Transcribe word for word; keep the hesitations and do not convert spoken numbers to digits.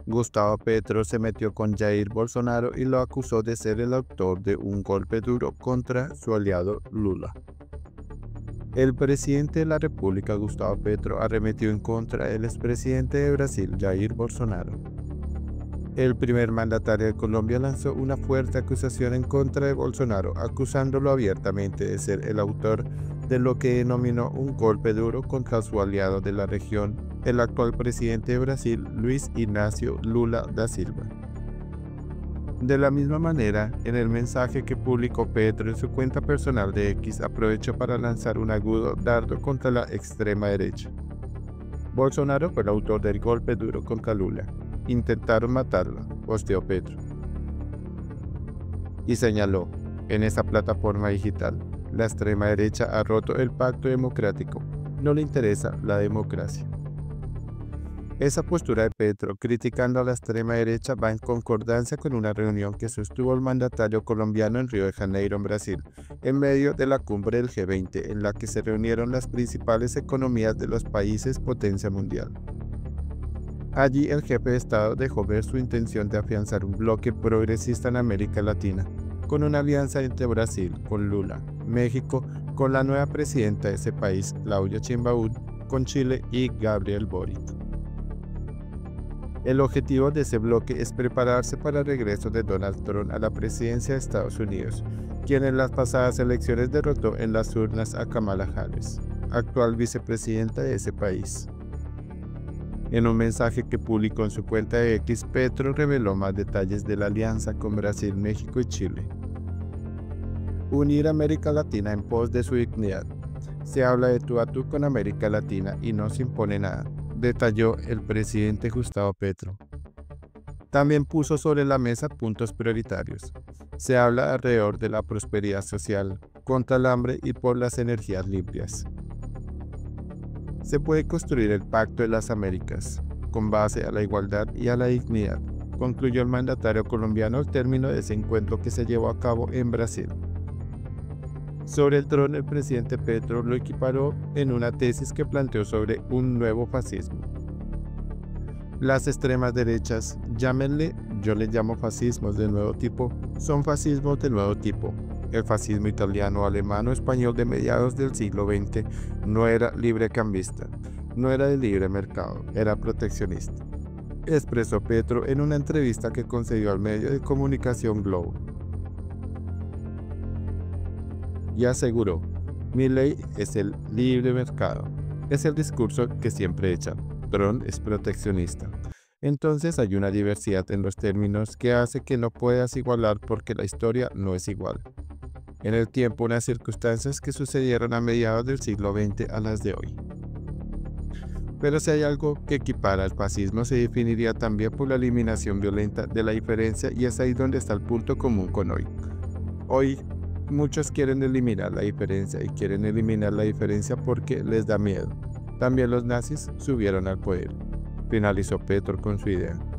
Gustavo Petro se metió con Jair Bolsonaro y lo acusó de ser el autor de un golpe duro contra su aliado Lula. El presidente de la República, Gustavo Petro, arremetió en contra del expresidente de Brasil, Jair Bolsonaro. El primer mandatario de Colombia lanzó una fuerte acusación en contra de Bolsonaro, acusándolo abiertamente de ser el autor de lo que denominó un golpe duro contra su aliado de la región, el actual presidente de Brasil, Luiz Inácio Lula da Silva. De la misma manera, en el mensaje que publicó Petro en su cuenta personal de X, aprovechó para lanzar un agudo dardo contra la extrema derecha. Bolsonaro fue el autor del golpe duro contra Lula. Intentaron matarlo, posteó Petro. Y señaló, en esa plataforma digital, la extrema derecha ha roto el pacto democrático, no le interesa la democracia. Esa postura de Petro, criticando a la extrema derecha, va en concordancia con una reunión que sostuvo el mandatario colombiano en Río de Janeiro, en Brasil, en medio de la cumbre del G veinte, en la que se reunieron las principales economías de los países potencia mundial. Allí el jefe de Estado dejó ver su intención de afianzar un bloque progresista en América Latina, con una alianza entre Brasil, con Lula, México, con la nueva presidenta de ese país, Claudia Sheinbaum, con Chile y Gabriel Boric. El objetivo de ese bloque es prepararse para el regreso de Donald Trump a la presidencia de Estados Unidos, quien en las pasadas elecciones derrotó en las urnas a Kamala Harris, actual vicepresidenta de ese país. En un mensaje que publicó en su cuenta de X, Petro reveló más detalles de la alianza con Brasil, México y Chile. Unir América Latina en pos de su dignidad. Se habla de tú a tú con América Latina y no se impone nada, detalló el presidente Gustavo Petro. También puso sobre la mesa puntos prioritarios. Se habla alrededor de la prosperidad social, contra el hambre y por las energías limpias. Se puede construir el Pacto de las Américas, con base a la igualdad y a la dignidad, concluyó el mandatario colombiano al término de ese encuentro que se llevó a cabo en Brasil. Sobre el trono, el presidente Petro lo equiparó en una tesis que planteó sobre un nuevo fascismo. Las extremas derechas, llámenle, yo le llamo fascismos de nuevo tipo, son fascismos de nuevo tipo. El fascismo italiano, alemán o español de mediados del siglo veinte no era librecambista, no era de libre mercado, era proteccionista, expresó Petro en una entrevista que concedió al medio de comunicación Globo. Y aseguró, mi ley es el libre mercado. Es el discurso que siempre echan. Trump es proteccionista. Entonces hay una diversidad en los términos que hace que no puedas igualar porque la historia no es igual. En el tiempo, unas circunstancias que sucedieron a mediados del siglo veinte a las de hoy. Pero si hay algo que equipara al fascismo, se definiría también por la eliminación violenta de la diferencia, y es ahí donde está el punto común con hoy. Hoy, muchos quieren eliminar la diferencia y quieren eliminar la diferencia porque les da miedo. También los nazis subieron al poder, finalizó Petro con su idea.